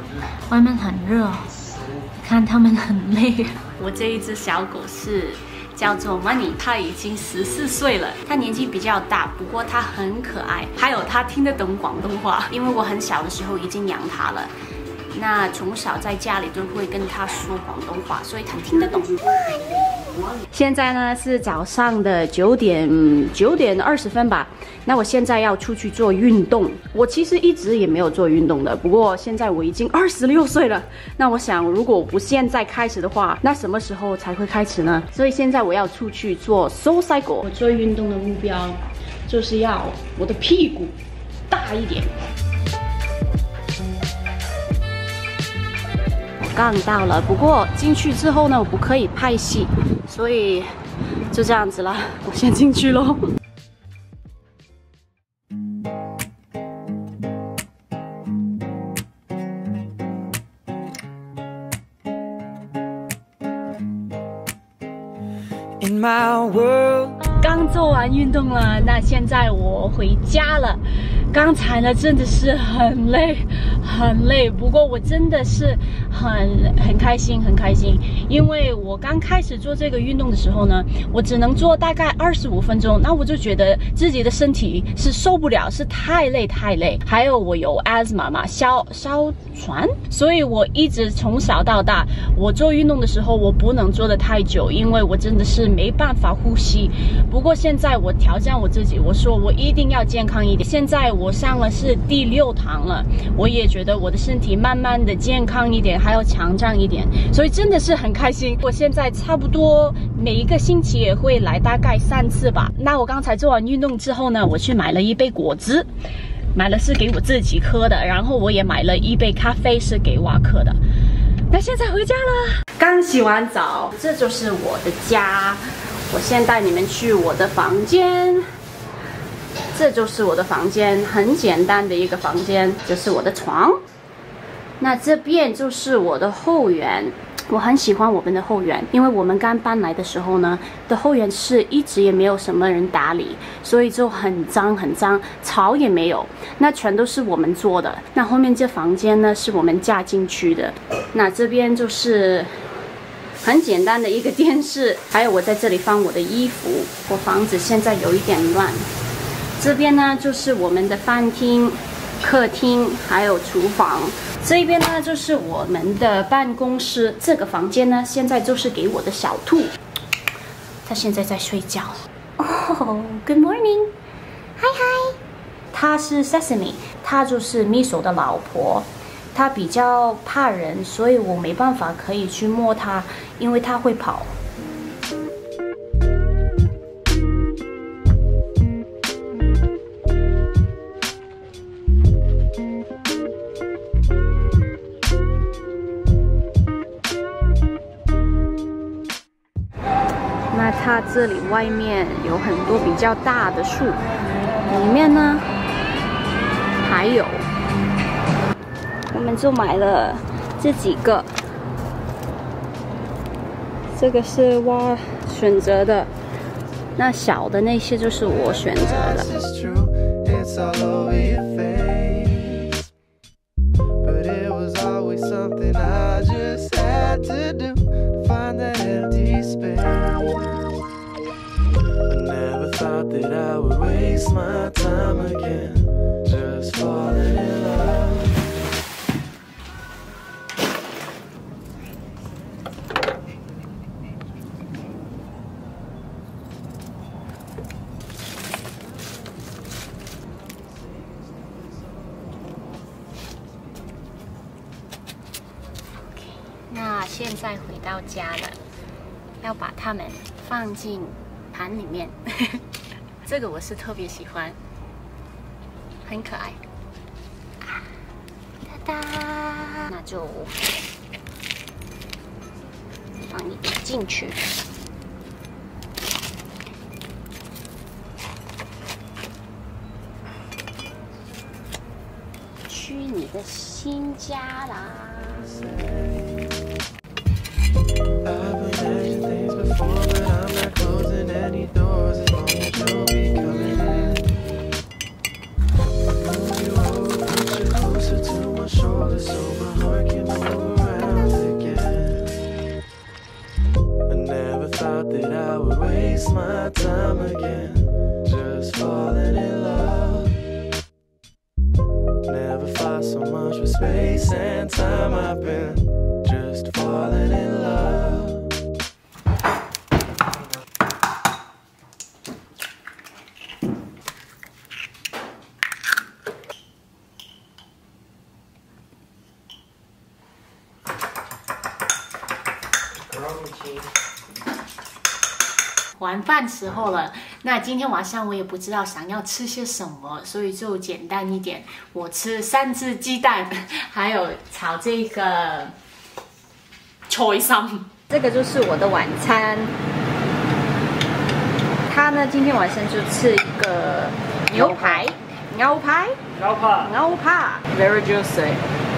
外面很热，看他们很累。我这一只小狗是叫做 Money， 它已经14岁了，它年纪比较大，不过它很可爱，还有它听得懂广东话，因为我很小的时候已经养它了。那从小在家里都会跟它说广东话，所以它听得懂。现在呢是早上的9点20分吧。那我现在要出去做运动。我其实一直也没有做运动的，不过现在我已经26岁了。那我想，如果我不现在开始的话，那什么时候才会开始呢？所以现在我要出去做 soul cycle。我做运动的目标就是要我的屁股大一点。刚到了，不过进去之后呢，我不可以拍戏，所以就这样子了。我先进去咯。刚做完运动了，那现在我回家了。刚才呢真的是很累，很累。不过我真的是很开心，很开心。因为我刚开始做这个运动的时候呢，我只能做大概25分钟，那我就觉得自己的身体是受不了，是太累。还有我有 asthma 嘛，哮喘，所以我一直从小到大，我做运动的时候我不能做得太久，因为我真的是没办法呼吸。不过现在我挑战我自己，我说我一定要健康一点。现在我上了是第6堂了，我也觉得我的身体慢慢的健康一点，还有强壮一点，所以真的是很开心。我现在差不多每一个星期也会来大概3次吧。那我刚才做完运动之后呢，我去买了一杯果汁，买了是给我自己喝的，然后我也买了一杯咖啡是给瓦克的。那现在回家了，刚洗完澡，这就是我的家。我先带你们去我的房间，这就是我的房间，很简单的一个房间，这是我的床。那这边就是我的后园，我很喜欢我们的后园，因为我们刚搬来的时候呢，的后园是一直也没有什么人打理，所以就很脏，草也没有，那全都是我们做的。那后面这房间呢，是我们嫁进去的。那这边就是很简单的一个电视，还有我在这里放我的衣服。我房子现在有一点乱。这边呢就是我们的饭厅、客厅，还有厨房。这边呢就是我们的办公室。这个房间呢，现在就是给我的小兔，它现在在睡觉。Good morning， 嗨嗨。它是 Sesame， 它就是 Miso 的老婆。它比较怕人，所以我没办法可以去摸它，因为它会跑。那它这里外面有很多比较大的树，里面呢还有。我们就买了这几个，这个是我选择的，那小的那些就是我选择的。那现在回到家了，要把它们放进盘里面。这个我是特别喜欢，很可爱。哒哒，那就放一点进去。去你的新家啦！ I've imagined things before, but I'm not closing any doors as long as you'll be coming in. Move you over, push you closer to my shoulder, so my heart time again, just falling in love. Never fought so much with space and time. I've been just falling in love. 晚饭时候了，那今天晚上我也不知道想要吃些什么，所以就简单一点。我吃3只鸡蛋，还有炒这个菜心。这个就是我的晚餐。他呢，今天晚上就吃一个牛排，very juicy。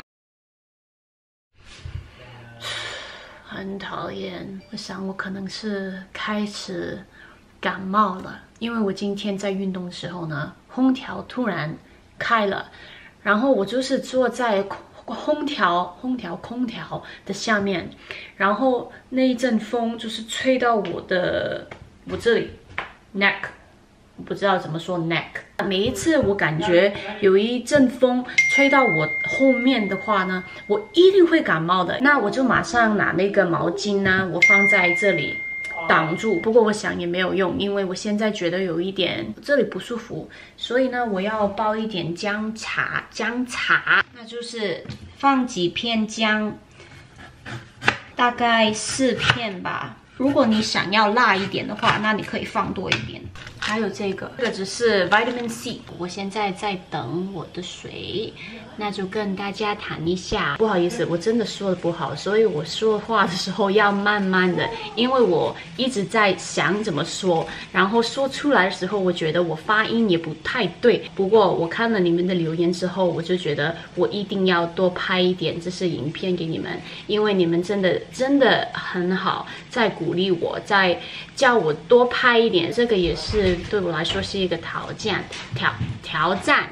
很讨厌，我想我可能是开始感冒了，因为我今天在运动的时候呢，空调突然开了，然后我就是坐在空调的下面，然后那一阵风就是吹到我这里 neck， 我不知道怎么说 neck。每一次我感觉有一阵风吹到我后面的话呢，我一定会感冒的。那我就马上拿那个毛巾呢，我放在这里挡住。不过我想也没有用，因为我现在觉得有一点这里不舒服，所以呢，我要煲一点姜茶，那就是放几片姜，大概4片吧。如果你想要辣一点的话，那你可以放多一点。还有这个只是 vitamin C。我现在在等我的水，那就跟大家谈一下。不好意思，我真的说的不好，所以我说话的时候要慢慢的，因为我一直在想怎么说，然后说出来的时候，我觉得我发音也不太对。不过我看了你们的留言之后，我就觉得我一定要多拍一点这些影片给你们，因为你们真的很好，在鼓励我，在叫我多拍一点。这个也是对我来说是一个挑战，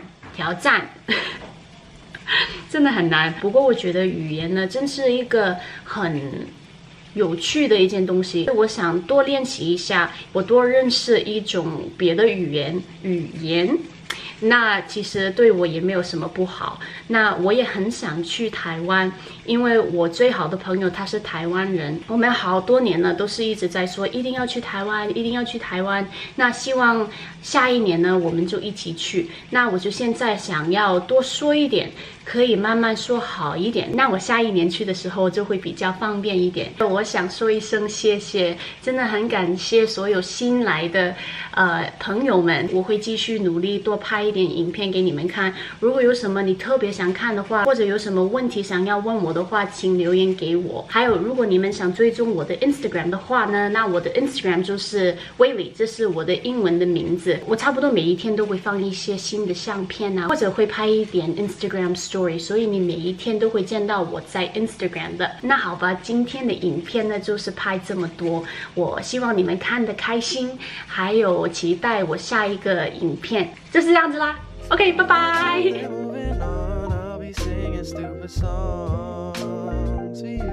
真的很难。不过我觉得语言呢，真是一个很有趣的一件东西。我想多练习一下，我多认识一种别的语言。那其实对我也没有什么不好。那我也很想去台湾，因为我最好的朋友他是台湾人，我们好多年了都是一直在说一定要去台湾，一定要去台湾。那希望下一年呢，我们就一起去。那我就现在想要多说一点，可以慢慢说好一点。那我下一年去的时候就会比较方便一点。我想说一声谢谢，真的很感谢所有新来的朋友们。我会继续努力多拍一点影片给你们看。如果有什么你特别想看的话，或者有什么问题想要问我的话，请留言给我。还有，如果你们想追踪我的 Instagram 的话呢，那我的 Instagram 就是 Weylie， 这是我的英文的名字。我差不多每一天都会放一些新的相片啊，或者会拍一点 Instagram story， 所以你每一天都会见到我在 Instagram 的。那好吧，今天的影片呢就是拍这么多，我希望你们看得开心，还有期待我下一个影片，就是这样子啦。OK， 拜拜。